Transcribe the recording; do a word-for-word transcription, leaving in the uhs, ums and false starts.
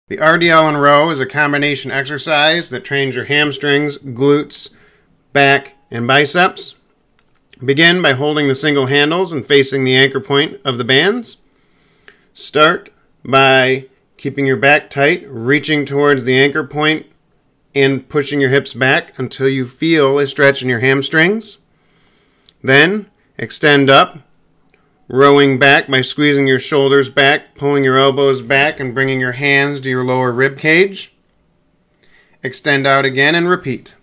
The R D L and Row is a combination exercise that trains your hamstrings, glutes, back, and biceps. Begin by holding the single handles and facing the anchor point of the bands. Start by keeping your back tight, reaching towards the anchor point and pushing your hips back until you feel a stretch in your hamstrings. Then extend up, rowing back by squeezing your shoulders back, pulling your elbows back, and bringing your hands to your lower rib cage. Extend out again and repeat.